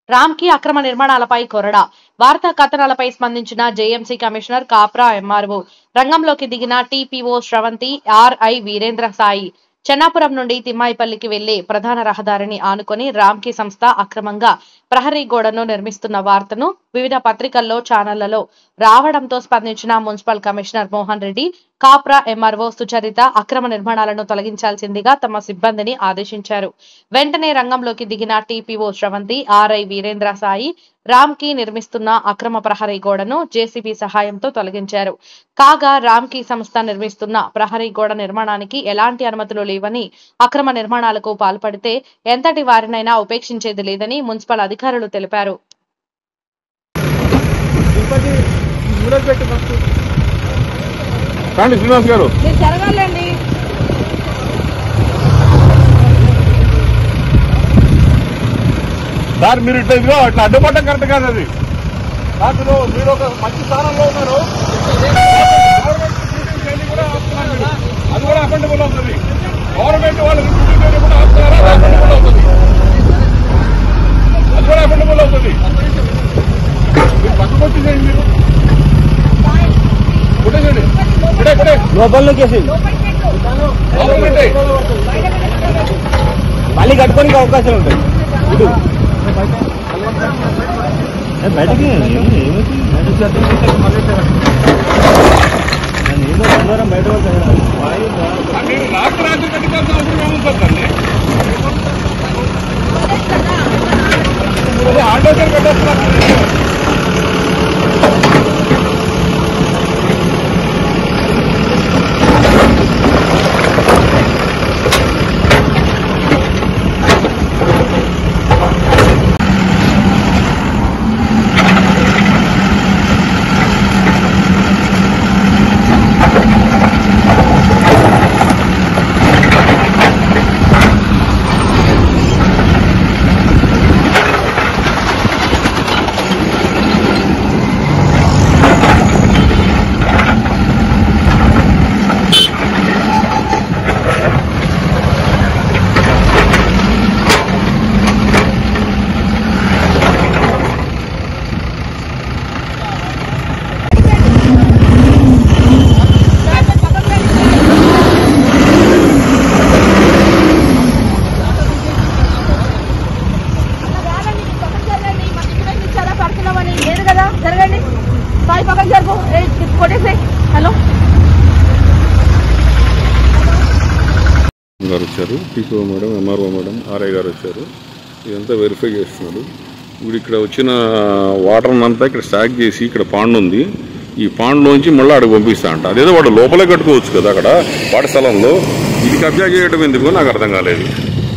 రామ్కి అక్రమ నిర్మాణాలపై కొరడా. వార్తా కథనాలపై స్పందించిన జేఎంసీ కమిషనర్ కాప్రా ఎంఆర్ఓ. రంగంలోకి దిగిన టీపీఓ శ్రవంతి, ఆర్ఐ వీరేంద్ర సాయి. చెన్నాపురం నుండి తిమ్మాయిపల్లికి వెళ్లే ప్రధాన రహదారిని ఆనుకొని రామ్కి సంస్థ అక్రమంగా ప్రహరీ గోడను నిర్మిస్తున్న వార్తను వివిధ పత్రికల్లో, ఛానళ్లలో రావడంతో స్పందించిన municipal commissioner Mohan Reddy, Kapra MRO Sucharitha అక్రమ నిర్మాణాలను తొలగించాల్సిందిగా తమ సిబ్బందిని ఆదేశించారు. వెంటనే రంగంలోకి దిగిన టీపీఓ శ్రవంతి, ఆర్ఐ వీరేంద్ర సాయి రామ్కి నిర్మిస్తున్న అక్రమ ప్రహరీ గోడను జేసీబీ సహాయంతో తొలగించారు. కాగా రామ్కి సంస్థ నిర్మిస్తున్న ప్రహరీ గోడ నిర్మాణానికి ఎలాంటి అనుమతులు లేవని, అక్రమ నిర్మాణాలకు పాల్పడితే ఎంతటి వారినైనా ఉపేక్షించేది లేదని మున్సిపల్ అధికారులు తెలిపారు. సార్ మీరు ఇట్లా ఇదిగో అట్లా అడ్డుపడటం కరెక్ట్ కాదు. అది అందులో మీరు ఒక మంచి స్థానంలో ఉన్నారు, అది కూడా అఫెండబుల్ అవుతుంది. గవర్నమెంట్ వాళ్ళు కూడా ఆపుతున్నారా, అఫెండబుల్ అవుతుంది. అది కూడా అఫెండబుల్ అవుతుంది. మీరు పక్కకు వచ్చి చేయండి, మీరు కొట్టేసేయండి, ఇప్పుడే లోపలికి మళ్ళీ కట్టుకోనికి అవకాశం ఉంటాయి. బయటకి బయట మీరు రాత్రి కట్టుకోవాల్సిన అవసరం ఏముంటుందండి? ఆటోసారి కట్టేస్తున్నారు. హలో గారు వచ్చారు, TPO madam, MRO madam, RI గారు వచ్చారు. ఇదంతా వెరిఫై చేస్తున్నారు. ఇప్పుడు ఇక్కడ వచ్చిన వాటర్ అంతా ఇక్కడ స్టాక్ చేసి ఇక్కడ పాండ్ ఉంది, ఈ పాండ్లోంచి మళ్ళీ అక్కడికి పంపిస్తా అంట. అదేదో వాడు లోపలే కట్టుకోవచ్చు కదా అక్కడ వాటి స్థలంలో. ఇది కబ్జా చేయడం ఎందుకో నాకు అర్థం కాలేదు.